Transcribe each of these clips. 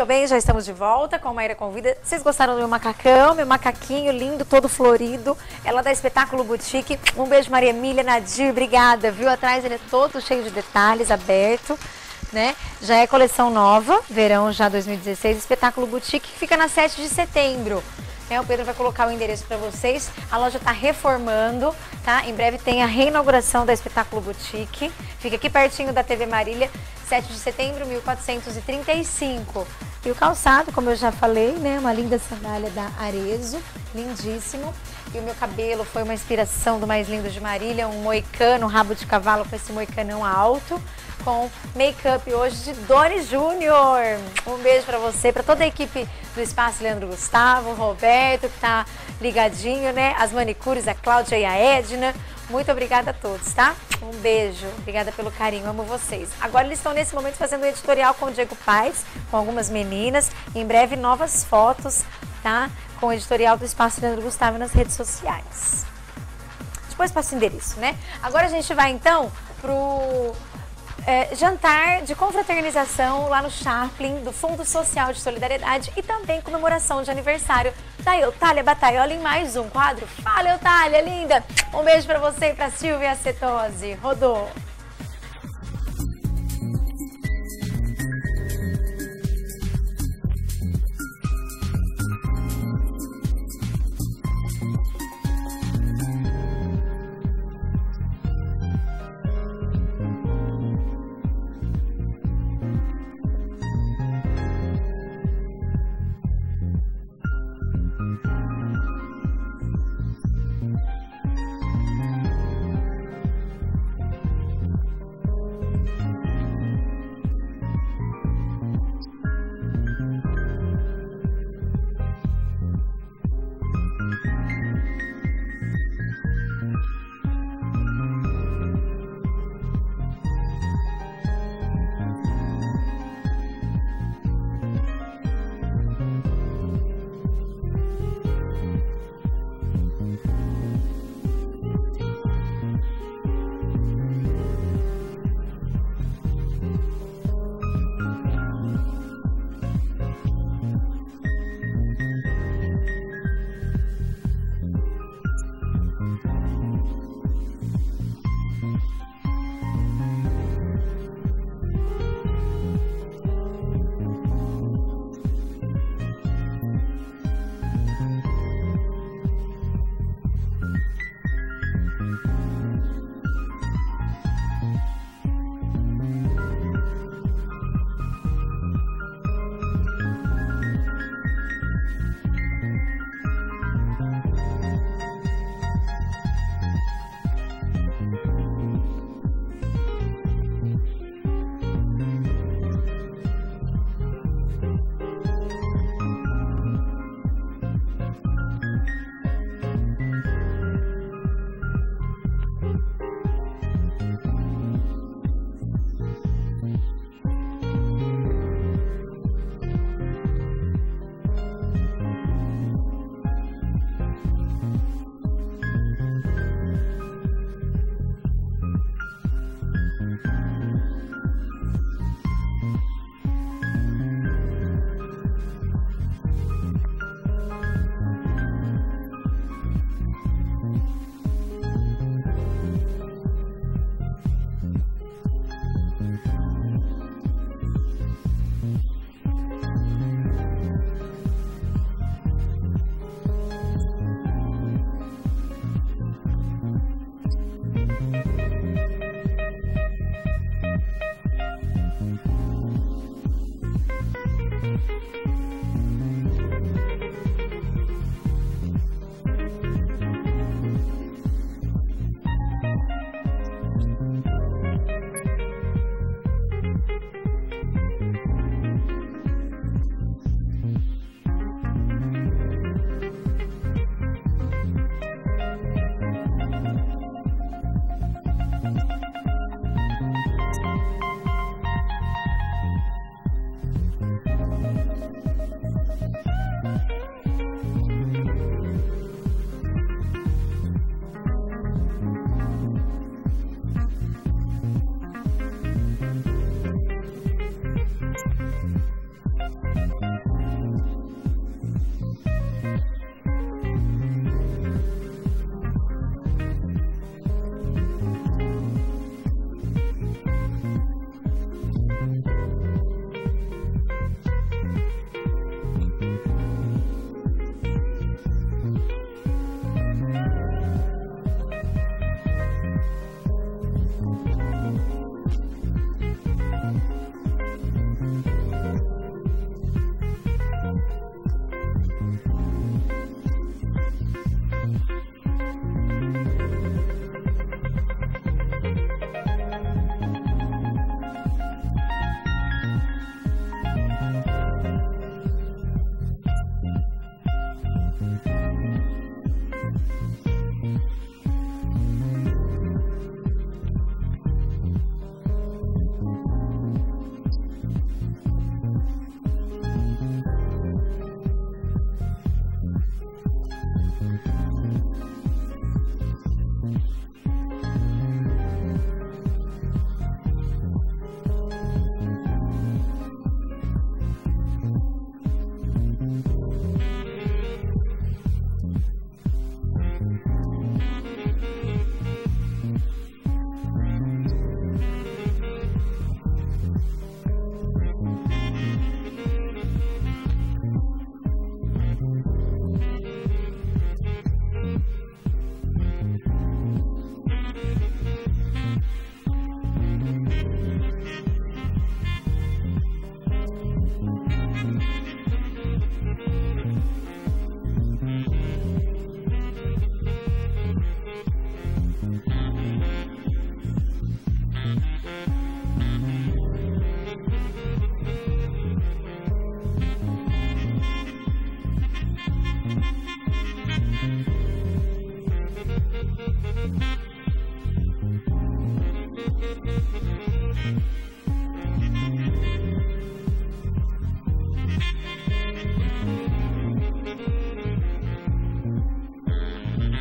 Muito bem, já estamos de volta com a Maíra Convida. Vocês gostaram do meu macacão, meu macaquinho lindo, todo florido? Ela da Espetáculo Boutique. Um beijo, Maria Emília, Nadir, obrigada, viu? Atrás ele é todo cheio de detalhes, aberto, né? Já é coleção nova, verão já 2016, Espetáculo Boutique, que fica na 7 de setembro. O Pedro vai colocar o endereço para vocês. A loja está reformando, tá? Em breve tem a reinauguração da Espetáculo Boutique. Fica aqui pertinho da TV Marília, 7 de setembro, 1435. E o calçado, como eu já falei, né? Uma linda sandália da Arezzo, lindíssimo. E o meu cabelo foi uma inspiração do mais lindo de Marília, um moicano, um rabo de cavalo com esse moicanão alto, com make-up hoje de Doni Júnior. Um beijo pra você, pra toda a equipe do Espaço Leandro Gustavo, o Roberto, que tá ligadinho, né? As manicures, a Cláudia e a Edna. Muito obrigada a todos, tá? Um beijo, obrigada pelo carinho, amo vocês. Agora eles estão nesse momento fazendo um editorial com o Diego Paes, com algumas meninas. Em breve novas fotos, tá? Com o editorial do Espaço Leandro Gustavo nas redes sociais. Depois passa o endereço, né? Agora a gente vai então pro jantar de confraternização lá no Chaplin, do Fundo Social de Solidariedade, e também comemoração de aniversário da Eutália Bataioli em mais um quadro. Fala, Eutália, linda! Um beijo pra você e pra Silvia Acetose. Rodou!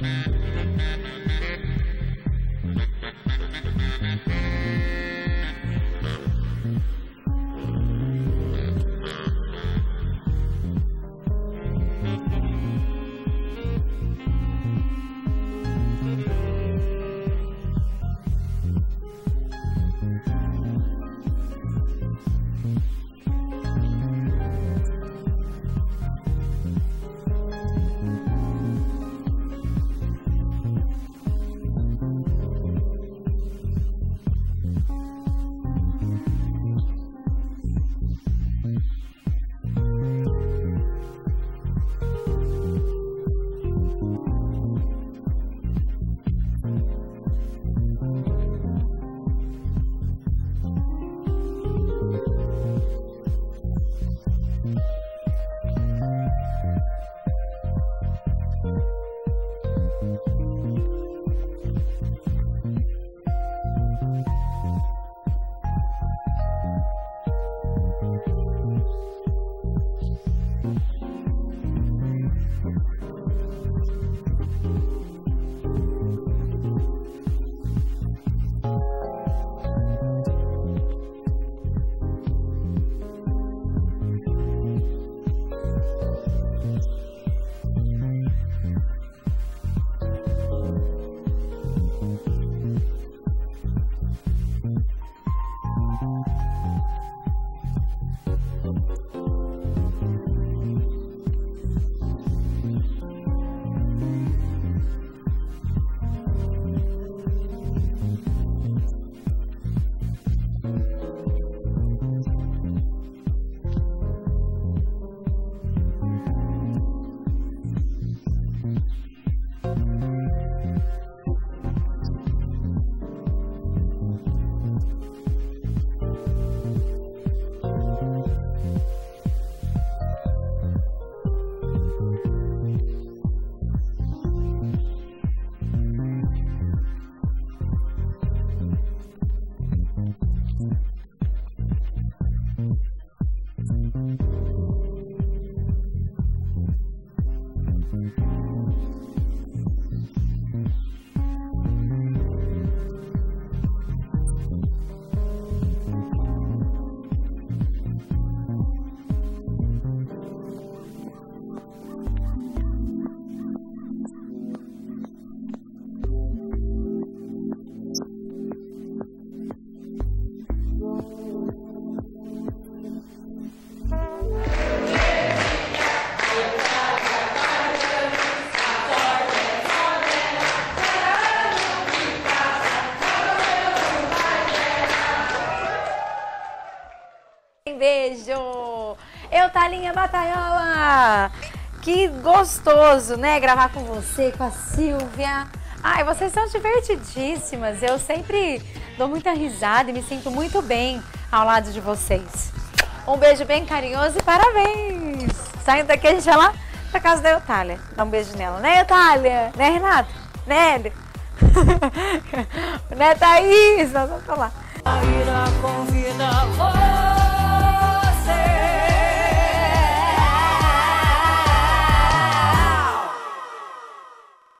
Beijo! Eutalinha Bataiola! Que gostoso, né? Gravar com você, com a Silvia. Ai, vocês são divertidíssimas. Eu sempre dou muita risada e me sinto muito bem ao lado de vocês. Um beijo bem carinhoso e parabéns! Saindo daqui, a gente vai lá pra casa da Eutália. Dá um beijo nela, né, Eutália? Né, Renato? Né, Hélio? Né, Thaís? Nós vamos falar.